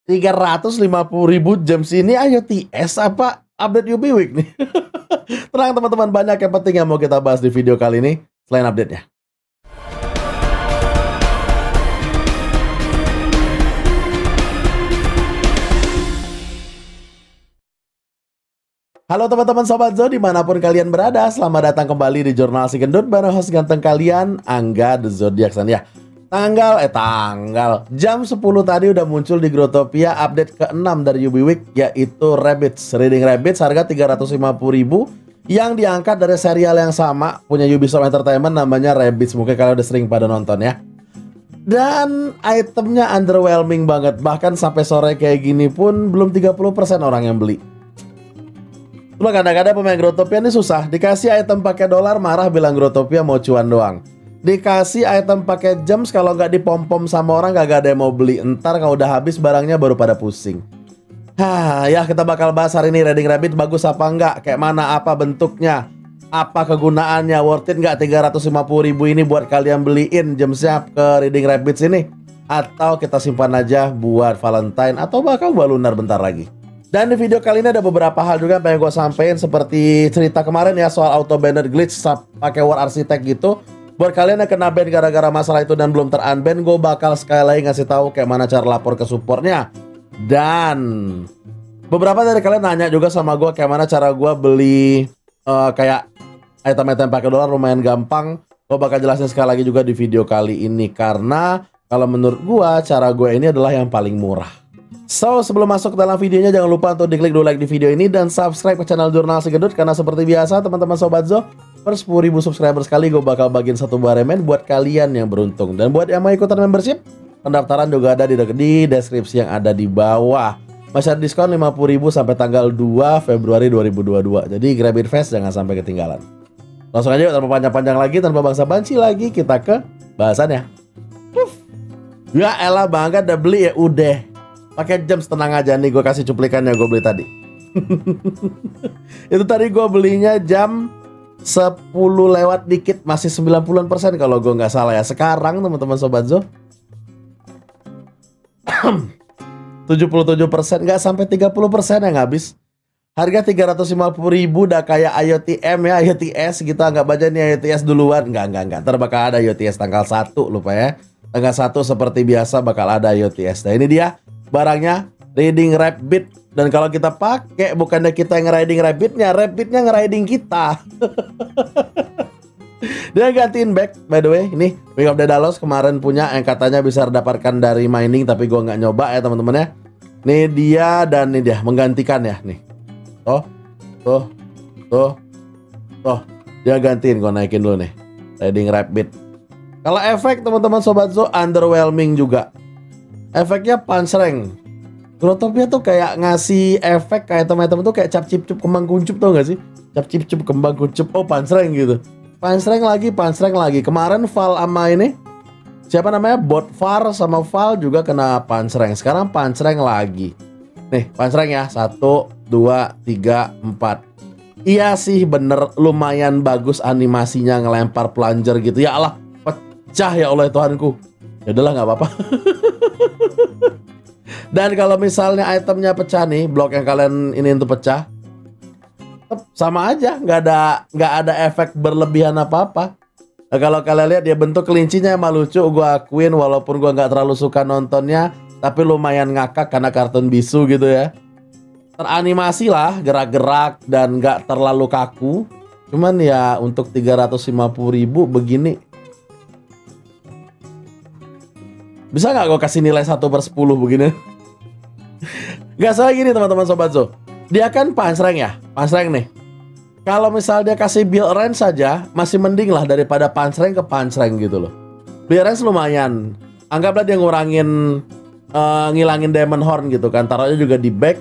350.000 gems ini IoTS apa update UB Week nih? Tenang teman-teman, banyak yang penting yang mau kita bahas di video kali ini selain update-nya. Halo teman-teman Sobat Zo, dimanapun kalian berada, selamat datang kembali di Jurnal Si Gendut bareng host ganteng kalian, Angga The Zodiac Sun ya. Jam 10 tadi udah muncul di Growtopia update ke-6 dari UB Week, yaitu Rabbids. Reading Rabbids harga 350.000 yang diangkat dari serial yang sama punya Ubisoft Entertainment namanya Rabbids. Mungkin kalian udah sering pada nonton ya. Dan itemnya underwhelming banget, bahkan sampai sore kayak gini pun belum 30% orang yang beli. Cuma kadang-kadang pemain Growtopia ini susah, dikasih item pakai dolar marah bilang Growtopia mau cuan doang. Dikasih item pakai gems, kalau nggak dipom-pom sama orang gak ada yang mau beli. Ntar kalau udah habis barangnya baru pada pusing. Ya kita bakal bahas hari ini Reading Rabbids bagus apa enggak, kayak mana, apa bentuknya, apa kegunaannya, worth it nggak 350.000 ini buat kalian beliin gemsnya ke Reading Rabbids ini, atau kita simpan aja buat Valentine atau bahkan buat lunar bentar lagi. Dan di video kali ini ada beberapa hal juga yang pengen gue sampein, seperti cerita kemarin ya soal auto banner glitch pakai War Architect gitu. Buat kalian yang kena ban gara-gara masalah itu dan belum ter-unban, gue bakal sekali lagi ngasih tahu kayak mana cara lapor ke supportnya. Dan beberapa dari kalian nanya juga sama gue kayak mana cara gue beli kayak item-item pakai dolar, lumayan gampang. Gue bakal jelasin sekali lagi juga di video kali ini, karena kalau menurut gue cara gue ini adalah yang paling murah. So, sebelum masuk ke dalam videonya, jangan lupa untuk diklik dulu like di video ini dan subscribe ke channel Jurnal Si Gendut, karena seperti biasa teman-teman Sobat Zo, per 10.000 subscriber sekali gue bakal bagiin satu buah remen buat kalian yang beruntung. Dan buat yang mau ikutan membership, pendaftaran juga ada di deskripsi yang ada di bawah. Masih ada diskon 50.000 sampai tanggal 2 Februari 2022. Jadi grab it fast, jangan sampai ketinggalan. Langsung aja tanpa panjang-panjang lagi, tanpa bangsa-basi lagi, kita ke bahasannya. Ya elah bangga udah beli ya udah. Pakai gems, tenang aja nih, gue kasih cuplikannya gue beli tadi. Itu tadi gue belinya jam 10 lewat dikit, masih 90% kalau gue nggak salah ya. Sekarang teman-teman Sobat Zo 77%, nggak sampai 30% yang habis. Harga 350.000 udah kayak IoTM ya, IoTS gitu. Nggak baca nih IoTS duluan, nggak. Ntar bakal ada IoTS tanggal 1, lupa ya. Tanggal 1 seperti biasa bakal ada IoTS. Nah ini dia barangnya, Reading Rabbids. Dan kalau kita pakai, bukannya kita yang nge-riding Rabbitnya, Rabbitnya nge-riding kita. Dia gantiin back, by the way. Ini Wing of Daedalus kemarin punya, yang katanya bisa dapatkan dari mining, tapi gue nggak nyoba ya teman-teman ya. Nih dia, dan nih dia menggantikan ya. Nih Tuh dia gantiin, gue naikin dulu nih Reading Rabbids. Kalau efek teman-teman Sobat Zo, underwhelming juga. Efeknya punch rank. Growtopia tuh kayak ngasih efek kayak teman-teman tuh kayak cap cip cup kembang kuncup, tau gak sih? Cap cip cup kembang kuncup, oh punch rank gitu. Punch rank lagi. Kemarin Val sama ini siapa namanya? Bot Var sama Val juga kena punch rank. Sekarang punch rank lagi. Nih punch rank ya, 1, 2, 3, 4. Iya sih bener, lumayan bagus animasinya ngelempar plunger gitu. Ya Allah, pecah ya Allah Tuhanku. Ya udahlah nggak apa-apa. Dan kalau misalnya itemnya pecah nih, blok yang kalian ini untuk pecah, sama aja, nggak ada efek berlebihan apa-apa. Nah, kalau kalian lihat ya bentuk kelincinya emang lucu, gue akuin walaupun gue nggak terlalu suka nontonnya, tapi lumayan ngakak karena kartun bisu gitu ya. Teranimasi lah, gerak-gerak dan nggak terlalu kaku. Cuman ya untuk 350.000 begini, bisa nggak gue kasih nilai 1/10 begini? Nggak salah gini teman-teman Sobat Zo, dia kan punch rank ya, punch rank nih. Kalau misal dia kasih build range saja, masih mending lah daripada punch rank ke punch rank gitu loh. Build range lumayan, anggaplah dia ngurangin ngilangin Demon Horn gitu kan, taruhnya juga di back.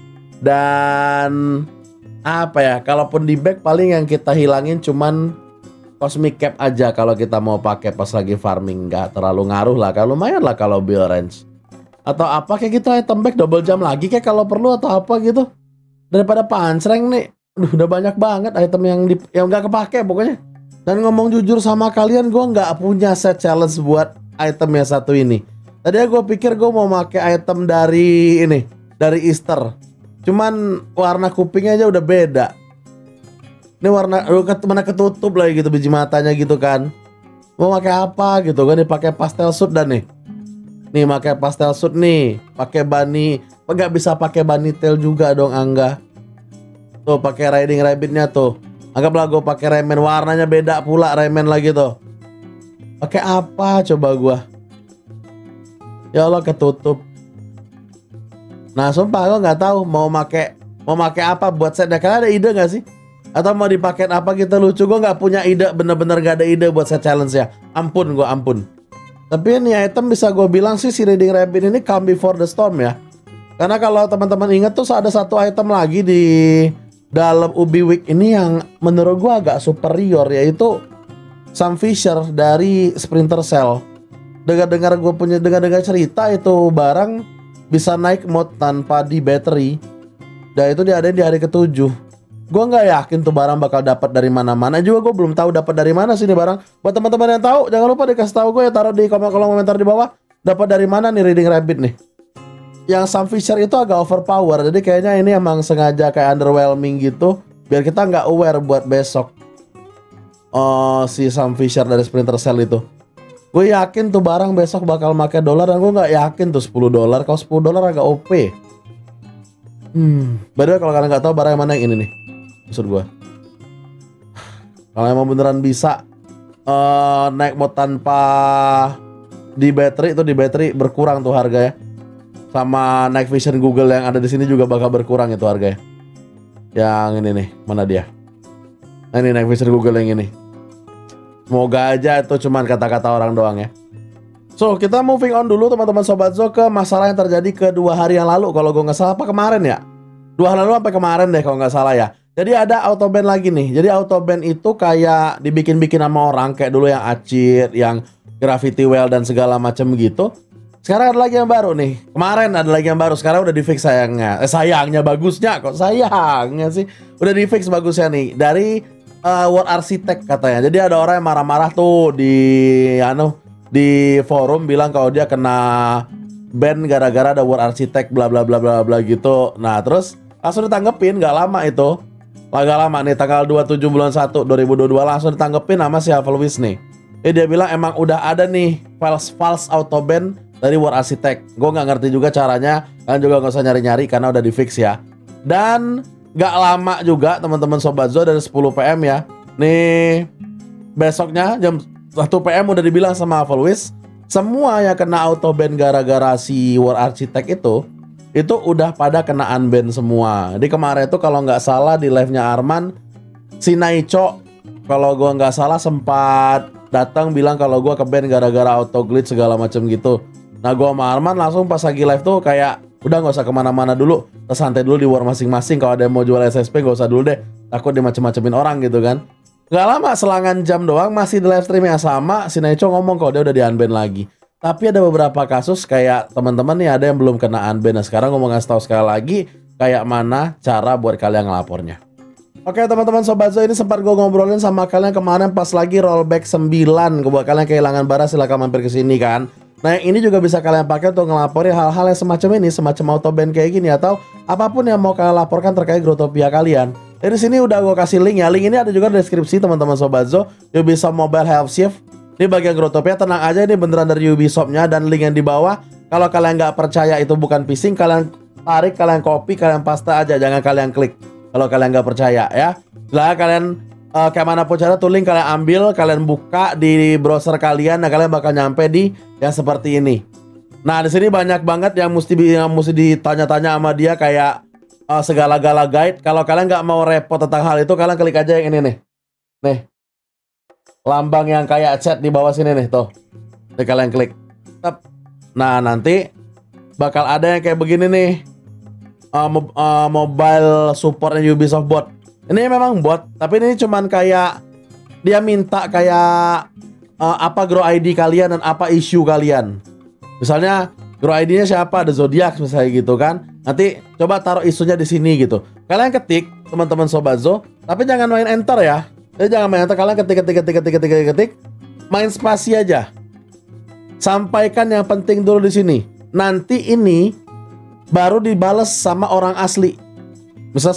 Dan apa ya, kalaupun di back paling yang kita hilangin cuman Cosmic Cap aja kalau kita mau pakai pas lagi farming, nggak terlalu ngaruh lah, kalau lumayan lah kalau build range. Atau apa kayak gitu, item back double jam lagi kayak kalau perlu atau apa gitu. Daripada punch rank nih, udah banyak banget item yang nggak kepake pokoknya. Dan ngomong jujur sama kalian, gue nggak punya set challenge buat item yang satu ini. Tadi gue pikir gue mau pakai item dari ini, dari Easter. Cuman warna kupingnya aja udah beda. Ini warna mana ketutup lagi gitu biji matanya gitu kan. Mau pakai apa gitu kan, dipakai pastel suit dan nih. Nih pakai pastel suit nih, pakai bunny, nggak bisa pakai bunny tail juga dong Angga. Tuh pakai riding rabbitnya tuh. Anggaplah gue pakai Rayman, warnanya beda pula Rayman lagi tuh. Pakai apa coba gua? Ya Allah ketutup. Nah sumpah gue nggak tahu mau pakai apa buat setnya. Kalian ada ide nggak sih? Atau mau dipakai apa kita lucu? Gue nggak punya ide, bener-bener gak ada ide buat set challenge ya. Ampun gue ampun. Tapi ini item bisa gue bilang sih si Reading Rabbit ini come before the storm ya. Karena kalau teman-teman ingat tuh ada satu item lagi di dalam Ubi Week ini yang menurut gue agak superior, yaitu Sunfisher dari Splinter Cell. Dengar-dengar cerita itu barang bisa naik mode tanpa di battery. Dan itu diadain di hari ke-7. Gue nggak yakin tuh barang bakal dapat dari mana-mana. Juga gue belum tahu dapat dari mana sih nih barang. Buat teman-teman yang tahu, jangan lupa dikasih tahu gue ya, taruh di kolom komentar di bawah. Dapat dari mana nih Reading Rabbit nih? Yang Sunfisher itu agak overpower, jadi kayaknya ini emang sengaja kayak underwhelming gitu, biar kita nggak aware buat besok. Si Sunfisher dari Splinter Cell itu. Gue yakin tuh barang besok bakal pakai dolar, dan gue nggak yakin tuh $10. Kalau $10 agak OP. By the way, kalau kalian nggak tahu barang yang mana yang ini nih, maksud gue. Kalau emang beneran bisa naik mode tanpa di battery, itu di battery berkurang tuh harganya. Sama Night Vision Google yang ada di sini juga bakal berkurang itu harganya. Yang ini nih, mana dia? Nah ini Night Vision Google yang ini. Semoga aja itu cuman kata-kata orang doang ya. So kita moving on dulu teman-teman Sobat Zo ke masalah yang terjadi ke 2 hari yang lalu. Kalau gue nggak salah apa kemarin ya, 2 hari lalu sampai kemarin deh kalau nggak salah ya. Jadi ada autoban lagi nih. Jadi autoban itu kayak dibikin-bikin sama orang, kayak dulu yang Acir, yang Gravity Well dan segala macam gitu. Sekarang ada lagi yang baru nih. Kemarin ada lagi yang baru, sekarang udah di fix sayangnya. Sayangnya bagusnya kok sayangnya sih. Udah di fix bagusnya nih dari World Architect katanya. Jadi ada orang yang marah-marah tuh di forum bilang kalau dia kena ban gara-gara ada World Architect bla bla bla bla bla gitu. Nah, terus langsung ditanggepin nggak lama itu. Agak lama nih, tanggal 27 bulan 1 2022 langsung ditanggepin sama si Havelwis nih. Dia bilang emang udah ada nih false autoban dari World Architect. Gue nggak ngerti juga caranya, kalian juga nggak usah nyari-nyari karena udah di fix ya. Dan nggak lama juga teman-teman Sobat Zo dari 10 PM ya. Nih besoknya jam 1 PM udah dibilang sama Havelwis, semua yang kena autoban gara-gara si World Architect itu udah pada kena unban semua. Di kemarin itu kalau nggak salah di live-nya Arman, si Naicho kalau gue nggak salah sempat datang bilang kalau gue ke-ban gara-gara auto glitch segala macam gitu. Nah gue sama Arman langsung pas lagi live tuh kayak udah nggak usah kemana-mana dulu, kita santai dulu di war masing-masing. Kalau ada yang mau jual SSP gak usah dulu deh, takut dimacem-macemin orang gitu kan. Gak lama, selangan jam doang masih di live stream yang sama, si Naicho ngomong kalau dia udah di-unban lagi. Tapi ada beberapa kasus kayak teman-teman nih ada yang belum kena unban. Nah sekarang gue mau ngasih tahu sekali lagi kayak mana cara buat kalian ngelapornya. Oke teman-teman Sobat Zo, ini sempat gue ngobrolin sama kalian kemarin pas lagi rollback 9. Buat kalian kehilangan barang silahkan mampir ke sini kan. Nah yang ini juga bisa kalian pakai untuk ngelaporin hal-hal yang semacam ini, semacam autoban kayak gini atau apapun yang mau kalian laporkan terkait Growtopia kalian. Dari sini udah gue kasih link ya. Link ini ada juga di deskripsi teman-teman Sobat Zo. Ubisoft Mobile Health Shift. Ini bagian Growtopia, tenang aja ini beneran dari Ubisoftnya. Dan link yang di bawah, kalau kalian nggak percaya itu bukan phishing, kalian tarik, kalian copy, kalian paste aja, jangan kalian klik. Kalau kalian nggak percaya ya, lah kalian kayak mana pun cara tuh link kalian ambil, kalian buka di browser kalian, nah kalian bakal nyampe di yang seperti ini. Nah di sini banyak banget yang mesti ditanya-tanya sama dia kayak segala-gala guide. Kalau kalian nggak mau repot tentang hal itu, kalian klik aja yang ini nih, lambang yang kayak chat di bawah sini nih tuh. Nih kalian klik. Nah nanti bakal ada yang kayak begini nih, mobile support Ubisoft bot. Ini memang bot, tapi ini cuman kayak dia minta kayak apa grow ID kalian dan apa issue kalian. Misalnya grow ID-nya siapa, ada Zodiac misalnya gitu kan. Nanti coba taruh isunya di sini gitu. Kalian ketik teman-teman Sobat Zo, tapi jangan main enter ya. Jadi jangan main enter, kalian ketik, main spasi aja. sampaikan yang penting dulu di sini. Nanti ini baru dibales sama orang asli. Misal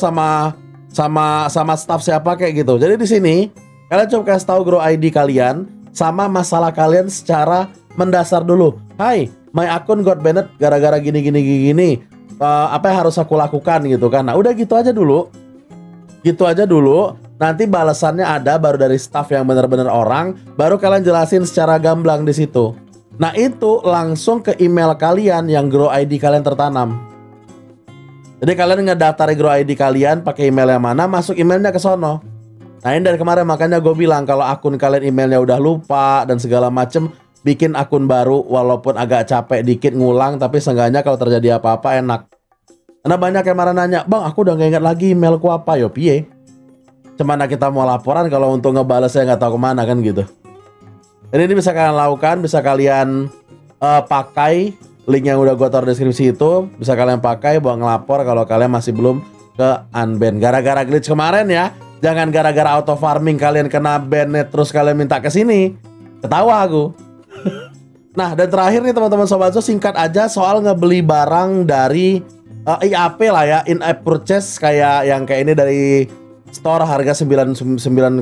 sama staff siapa kayak gitu. Jadi di sini kalian coba kasih tahu Grow ID kalian sama masalah kalian secara mendasar dulu. Hai, my akun got banned gara-gara gini. Apa yang harus aku lakukan gitu kan. Nah, udah gitu aja dulu. Gitu aja dulu. Nanti balasannya ada baru dari staff yang benar-benar orang, baru kalian jelasin secara gamblang di situ. Nah, itu langsung ke email kalian yang Grow ID kalian tertanam. Jadi kalian ngedaftar Grow ID kalian pakai email yang mana, masuk emailnya ke sono. Nah, ini dari kemarin makanya gue bilang kalau akun kalian emailnya udah lupa dan segala macem, bikin akun baru walaupun agak capek dikit ngulang, tapi seenggaknya kalau terjadi apa-apa enak. Karena banyak yang marah nanya, "Bang, aku udah gak ingat lagi emailku apa." Yo piye? Cemana kita mau laporan kalau untuk ngebales saya nggak tahu kemana kan gitu. Jadi ini bisa kalian lakukan, bisa kalian pakai link yang udah gue taruh deskripsi itu, bisa kalian pakai buat ngelapor kalau kalian masih belum ke unban. Gara-gara glitch kemarin ya, jangan gara-gara auto farming kalian kena ban terus kalian minta ke sini. Ketawa aku. Nah, dan terakhir nih teman-teman Sobat Zo, singkat aja soal ngebeli barang dari IAP lah ya, in-app purchase kayak yang kayak ini dari store harga $9,99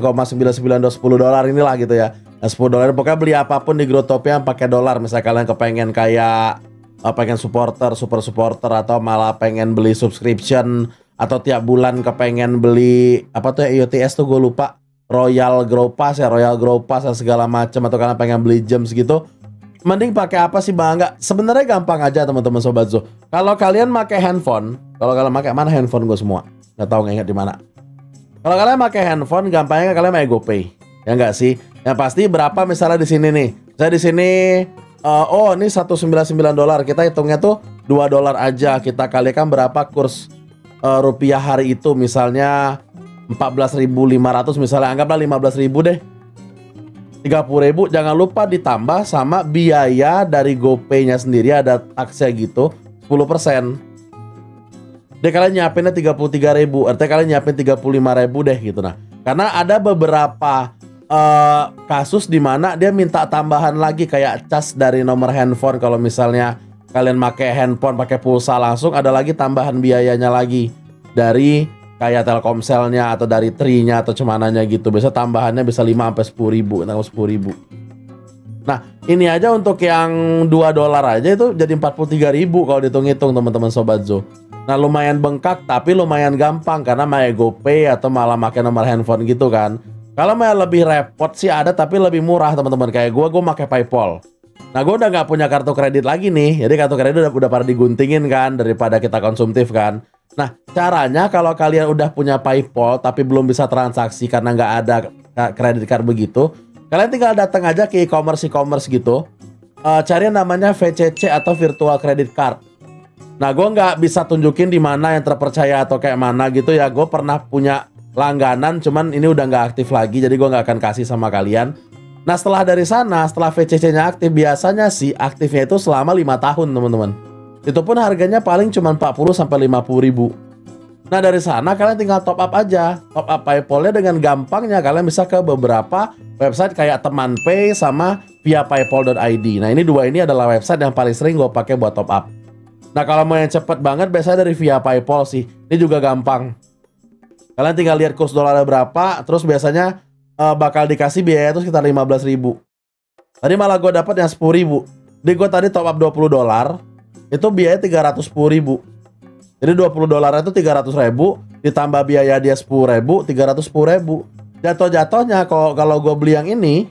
$10 inilah gitu ya. Nah, $10 pokoknya beli apapun di Growtopia yang pakai dolar. Misalnya kalian kepengen kayak pengen supporter, super supporter, atau malah pengen beli subscription, atau tiap bulan kepengen beli apa tuh IOTS tuh gue lupa, Royal Grow Pass ya, Royal Grow Pass dan segala macam, atau kalian pengen beli gems gitu. Mending pakai apa sih Bang? Enggak, sebenarnya gampang aja teman-teman Sobat Zo. Kalau kalian pakai handphone, kalau kalian pakai mana handphone gue semua? Nggak tahu, nggak ingat di mana. Kalau kalian pakai handphone, gampangnya kalian pakai GoPay, ya nggak sih? Yang pasti berapa misalnya di sini nih? Saya di sini, ini $199. Kita hitungnya tuh $2 aja. Kita kalikan berapa kurs rupiah hari itu? Misalnya 14.500, misalnya anggaplah 15.000 deh. 30.000. Jangan lupa ditambah sama biaya dari GoPay-nya sendiri, ada taksnya gitu, 10%. Deh kalian nyiapinnya 33.000, artinya kalian nyiapin 35.000 deh gitu. Nah, karena ada beberapa kasus di mana dia minta tambahan lagi kayak cas dari nomor handphone. Kalau misalnya kalian pakai handphone pakai pulsa langsung, ada lagi tambahan biayanya lagi dari kayak Telkomselnya atau dari Tri-nya atau cumananya gitu. Biasa tambahannya bisa 5 sampai 10.000, 10.000. Nah, ini aja untuk yang $2 aja itu jadi 43.000 kalau dihitung-hitung teman-teman Sobat Zo. Nah, lumayan bengkak tapi lumayan gampang karena pakai GoPay atau malah pakai nomor handphone gitu kan. Kalau mau lebih repot sih ada, tapi lebih murah teman-teman. Kayak gue pakai PayPal. Nah, gue udah nggak punya kartu kredit lagi nih. Jadi kartu kredit udah pada diguntingin kan daripada kita konsumtif kan. Nah, caranya kalau kalian udah punya PayPal tapi belum bisa transaksi karena nggak ada kredit card begitu, kalian tinggal datang aja ke e-commerce gitu. Cari yang namanya VCC atau Virtual Credit Card. Nah, gue nggak bisa tunjukin di mana yang terpercaya atau kayak mana gitu ya. Gue pernah punya langganan, cuman ini udah nggak aktif lagi, jadi gue nggak akan kasih sama kalian. Nah, setelah dari sana, setelah VCC-nya aktif, biasanya sih aktifnya itu selama 5 tahun teman-teman. Itu pun harganya paling cuma 40 sampai 50.000. Nah, dari sana kalian tinggal top up aja. Top up PayPal-nya dengan gampangnya kalian bisa ke beberapa website kayak TemanPay sama via paypal.id. Nah, ini dua ini adalah website yang paling sering gue pakai buat top up. Nah, kalau mau yang cepet banget biasanya dari via PayPal sih. Ini juga gampang. Kalian tinggal lihat kurs dolarnya berapa, terus biasanya bakal dikasih biaya itu sekitar 15.000. Tadi malah gue dapat yang 10.000. Jadi gue tadi top up $20, itu biaya 310.000. Jadi $20 itu 300.000, ditambah biaya dia 10.000, 310.000. Jatuh-jatuhnya kalau gue beli yang ini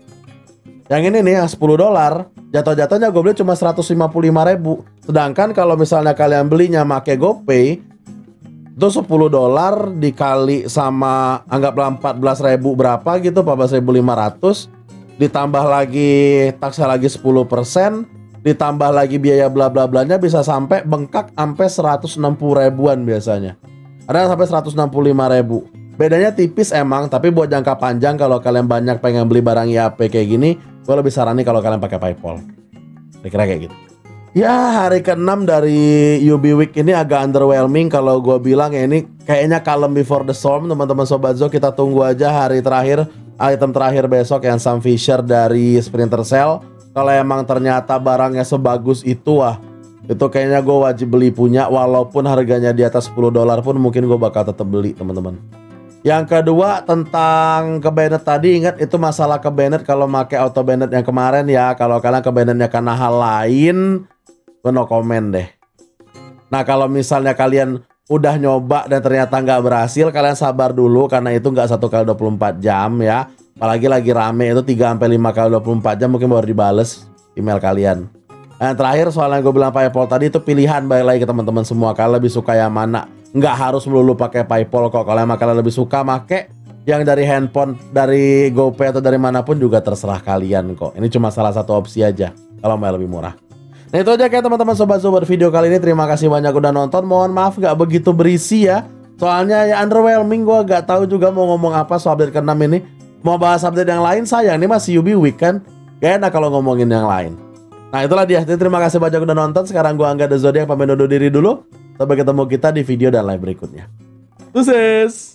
nih yang $10, jatuh-jatuhnya gue beli cuma 155.000. Sedangkan kalau misalnya kalian belinya pakai GoPay, itu $10 dikali sama anggaplah 14.000 berapa gitu, 14.500, ditambah lagi taksnya lagi 10%, ditambah lagi biaya bla bla blanya, bisa sampai bengkak sampai 160.000-an biasanya. Ada yang sampai 165.000. Bedanya tipis emang, tapi buat jangka panjang kalau kalian banyak pengen beli barang IAP kayak gini, gue lebih saranin kalau kalian pakai PayPal. Kira-kira kayak gitu. Ya, hari ke-6 dari UB Week ini agak underwhelming kalau gue bilang ya, ini kayaknya calm before the storm teman-teman Sobat Zo. Kita tunggu aja hari terakhir, item terakhir besok yang Sam Fisher dari Splinter Cell. Kalau emang ternyata barangnya sebagus itu, itu kayaknya gue wajib beli punya. Walaupun harganya di atas $10 pun mungkin gue bakal tetap beli, teman-teman. Yang kedua tentang ke Bennett tadi, ingat itu masalah ke Bennett kalau pakai auto Bennett yang kemarin ya. Kalau kalian ke Bennettnya karena hal lain, gue no comment deh. Nah kalau misalnya kalian udah nyoba dan ternyata nggak berhasil, kalian sabar dulu karena itu nggak 1 kali 24 jam ya. Apalagi lagi rame itu 3-5 kali 24 jam mungkin baru dibales email kalian. Nah, yang terakhir soal yang gue bilang PayPal tadi itu pilihan, balik lagi ke teman-teman semua. Kalian lebih suka yang mana? Nggak harus melulu pakai PayPal kok. Kalau emang kalian lebih suka pakai yang dari handphone, dari GoPay atau dari manapun juga terserah kalian kok. Ini cuma salah satu opsi aja kalau mau lebih murah. Nah itu aja kayak teman-teman sobat-sobat video kali ini. Terima kasih banyak udah nonton. Mohon maaf nggak begitu berisi ya. Soalnya ya underwhelming, gue nggak tahu juga mau ngomong apa soal update ke-6 ini. Mau bahas update yang lain sayang, ini masih UB Week kan. Gak enak kalau ngomongin yang lain. Nah itulah dia. Jadi, terima kasih banyak udah nonton. Sekarang gue Angga The Zodiac pamit undur diri dulu. Sampai ketemu kita di video dan live berikutnya. Sukses!